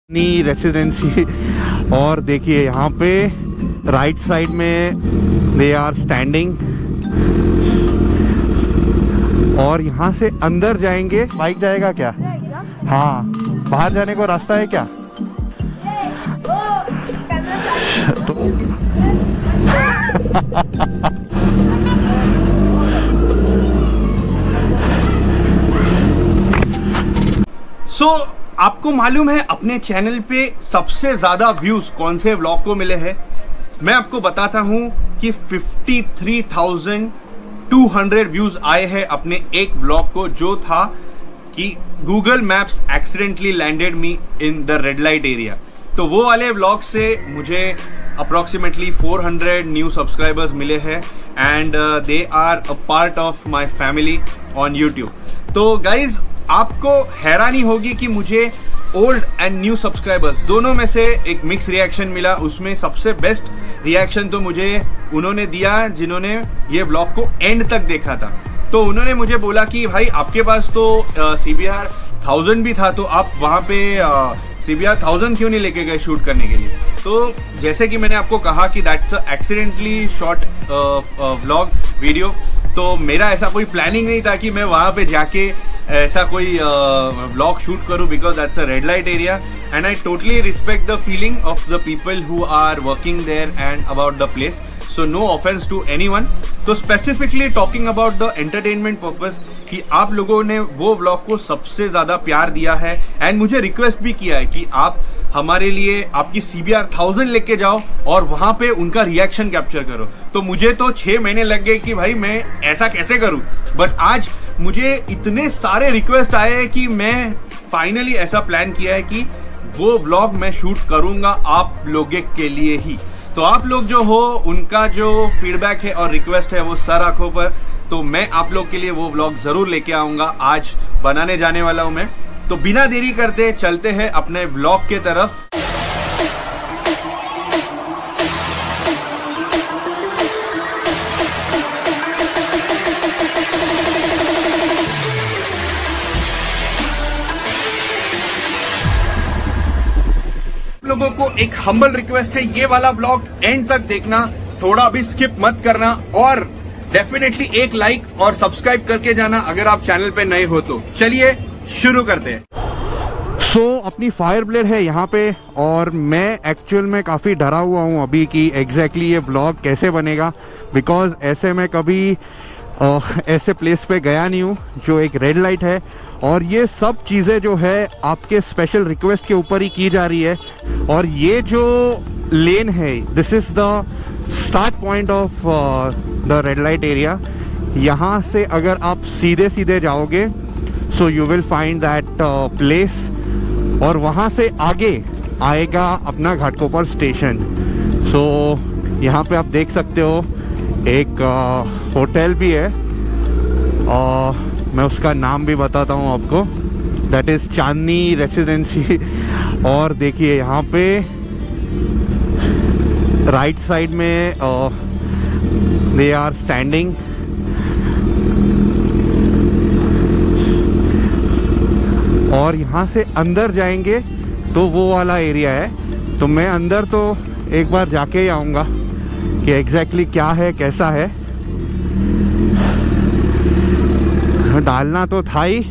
नी residency. और देखिए यहाँ पे राइट साइड में दे आर स्टैंडिंग, और यहाँ से अंदर जाएंगे। बाइक जाएगा क्या? हाँ, बाहर जाने को रास्ता है क्या? आपको मालूम है अपने चैनल पे सबसे ज्यादा व्यूज कौन से व्लॉग को मिले हैं? मैं आपको बताता हूं कि 53,200 व्यूज आए हैं अपने एक व्लॉग को, जो था कि Google Maps accidentally landed me in the red light area. तो वो वाले व्लॉग से मुझे अप्रोक्सीमेटली 400 न्यू सब्सक्राइबर्स मिले हैं and they are a part of my family on YouTube. तो गाइज, आपको हैरानी होगी कि मुझे ओल्ड एंड न्यू सब्सक्राइबर्स दोनों में से एक मिक्स रिएक्शन मिला। उसमें सबसे बेस्ट रिएक्शन तो मुझे उन्होंने दिया जिन्होंने ये व्लॉग को एंड तक देखा था। तो उन्होंने मुझे बोला कि भाई आपके पास तो CBR 1000 भी था, तो आप वहाँ पे CBR 1000 क्यों नहीं लेके गए शूट करने के लिए? तो जैसे कि मैंने आपको कहा कि that's accidentally shot vlog video, तो मेरा ऐसा कोई प्लानिंग नहीं था कि मैं वहाँ पे जाके ऐसा कोई व्लॉग शूट करूँ, because that's a red light area and I totally respect the feeling of the people who are working there and about the place, so no offence to anyone. तो specifically talking about the entertainment purpose कि आप लोगों ने वो vlog को सबसे ज़्यादा प्यार दिया है एंड मुझे रिक्वेस्ट भी किया है कि आप हमारे लिए आपकी CBR 1000 लेके जाओ और वहाँ पे उनका रिएक्शन कैप्चर करो। तो मुझे तो 6 महीने लग गए कि भाई मैं ऐसा कैसे करूँ, बट आज मुझे इतने सारे रिक्वेस्ट आए हैं कि मैं फाइनली ऐसा प्लान किया है कि वो व्लॉग मैं शूट करूँगा आप लोगों के लिए ही। तो आप लोग जो हो, उनका जो फीडबैक है और रिक्वेस्ट है वो सर आंखों पर, तो मैं आप लोग के लिए वो व्लॉग ज़रूर लेके आऊँगा। आज बनाने जाने वाला हूँ मैं। तो बिना देरी करते चलते हैं अपने व्लॉग के तरफ। लोगों को एक हम्बल रिक्वेस्ट है, ये वाला व्लॉग एंड तक देखना, थोड़ा भी स्किप मत करना और डेफिनेटली एक लाइक और सब्सक्राइब करके जाना अगर आप चैनल पे नए हो तो। चलिए शुरू करते हैं। अपनी फायर ब्लेड है यहाँ पे, और मैं एक्चुअल में काफ़ी डरा हुआ हूँ अभी कि एग्जैक्टली ये व्लॉग कैसे बनेगा, बिकॉज ऐसे मैं कभी ऐसे प्लेस पे गया नहीं हूँ जो एक रेड लाइट है, और ये सब चीज़ें जो है आपके स्पेशल रिक्वेस्ट के ऊपर ही की जा रही है। और ये जो लेन है, this is the start point of the red light area. यहाँ से अगर आप सीधे सीधे जाओगे so you will find that place, और वहाँ से आगे आएगा अपना घाटकोपर स्टेशन। सो यहाँ पे आप देख सकते हो एक होटल भी है, और मैं उसका नाम भी बताता हूँ आपको, दैट इज़ चांदनी रेसिडेंसी। और देखिए यहाँ पे राइट साइड में दे आर स्टैंडिंग, और यहाँ से अंदर जाएंगे तो वो वाला एरिया है। तो मैं अंदर तो एक बार जाके ही आऊँगा कि एग्जैक्टली क्या है कैसा है। डालना तो था ही।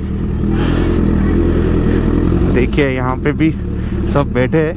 देखिए यहाँ पे भी सब बैठे हैं।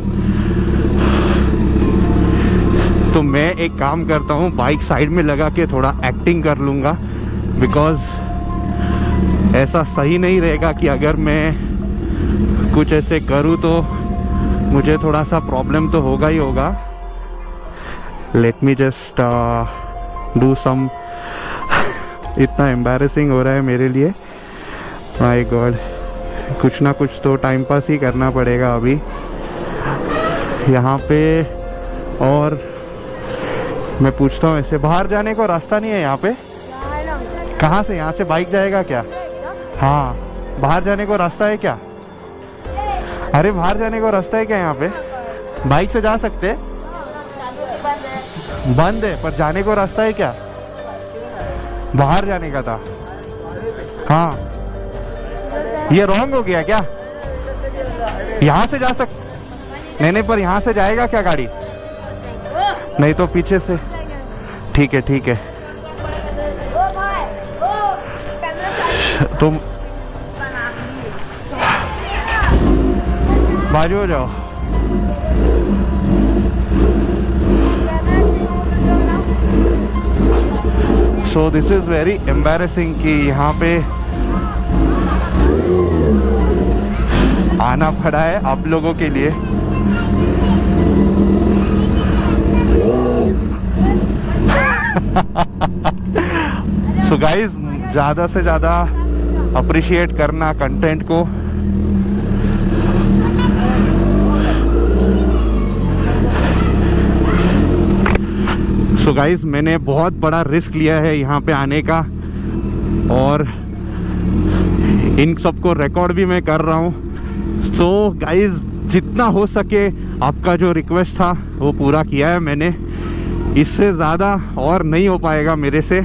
तो मैं एक काम करता हूँ, बाइक साइड में लगा के थोड़ा एक्टिंग कर लूँगा, बिकॉज ऐसा सही नहीं रहेगा कि अगर मैं कुछ ऐसे करूँ तो मुझे थोड़ा सा प्रॉब्लम तो होगा ही होगा। Let me just do some. इतना एम्बैरेसिंग हो रहा है मेरे लिए, माय गॉड। कुछ ना कुछ तो टाइम पास ही करना पड़ेगा अभी यहाँ पे। और मैं पूछता हूँ, ऐसे बाहर जाने को रास्ता नहीं है यहाँ पे? कहाँ से? यहाँ से बाइक जाएगा क्या? हाँ, बाहर जाने को रास्ता है क्या? अरे बाहर जाने को रास्ता है क्या यहाँ पे? बाइक से जा सकते हैं? बंद है, पर जाने को रास्ता है क्या? बाहर जाने का था। हाँ, ये रॉन्ग हो गया क्या? यहाँ से जा नहीं, पर यहाँ से जाएगा क्या गाड़ी? नहीं तो पीछे से। ठीक है ठीक है, तुम बाजू हो जाओ। So this is very embarrassing कि यहाँ पे आना पड़ा है आप लोगों के लिए। सो गाइज, ज़्यादा से ज़्यादा अप्रिशिएट करना कंटेंट को। सो गाइज, मैंने बहुत बड़ा रिस्क लिया है यहाँ पे आने का और इन सबको रिकॉर्ड भी मैं कर रहा हूँ। सो गाइज, जितना हो सके आपका जो रिक्वेस्ट था वो पूरा किया है मैंने। इससे ज़्यादा और नहीं हो पाएगा मेरे से।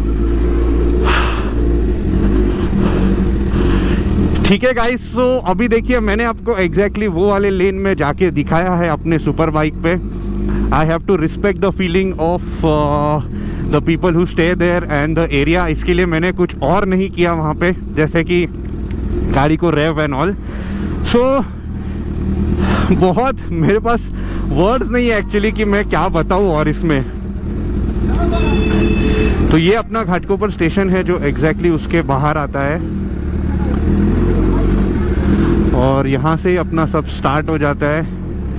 ठीक है गाइस, सो अभी देखिए मैंने आपको एग्जैक्टली वो वाले लेन में जाके दिखाया है अपने सुपर बाइक पे। I have to respect the feeling of the people who stay there and the area. इसके लिए मैंने कुछ और नहीं किया वहाँ पे, जैसे कि गाड़ी को रेव एंड ऑल। सो बहुत मेरे पास वर्ड्स नहीं है एक्चुअली कि मैं क्या बताऊँ। और इसमें तो ये अपना घाटकोपर स्टेशन है जो एग्जैक्टली उसके बाहर आता है और यहाँ से अपना सब स्टार्ट हो जाता है।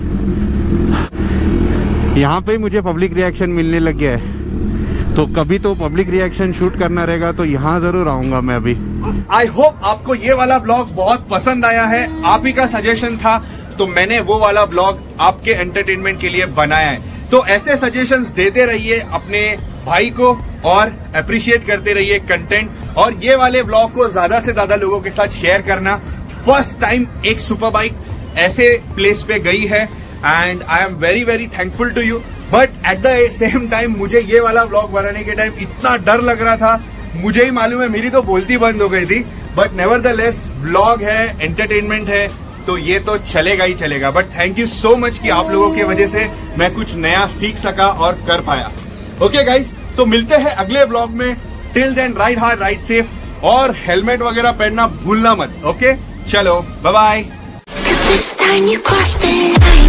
यहाँ पे मुझे पब्लिक रिएक्शन मिलने लग गया है, तो कभी तो पब्लिक रिएक्शन शूट करना रहेगा तो यहाँ जरूर आऊंगा मैं अभी। आई होप आपको ये वाला व्लॉग बहुत पसंद आया है। आप ही का सजेशन था तो मैंने वो वाला व्लॉग आपके एंटरटेनमेंट के लिए बनाया है। तो ऐसे सजेशंस देते रहिए अपने भाई को और अप्रिशिएट करते रहिए कंटेंट। और ये वाले व्लॉग को ज्यादा से ज्यादा लोगों के साथ शेयर करना। फर्स्ट टाइम एक सुपर बाइक ऐसे प्लेस पे गई है and I am very very thankful to you. But at the same time मुझे ये वाला व्लॉग बनाने के टाइम इतना डर लग रहा था, मुझे ही मालूम है मेरी तो बोलती बंद हो गई थी। बट नेवरदलेस व्लॉग है, एंटरटेनमेंट है, तो ये तो चलेगा ही चलेगा। But thank you so much कि आप लोगों की वजह से मैं कुछ नया सीख सका और कर पाया। ओके गाइस, तो मिलते हैं अगले व्लॉग में। Till then ride hard, ride safe और हेलमेट वगैरह पहनना भूलना मत। ओके, चलो बाय बाय।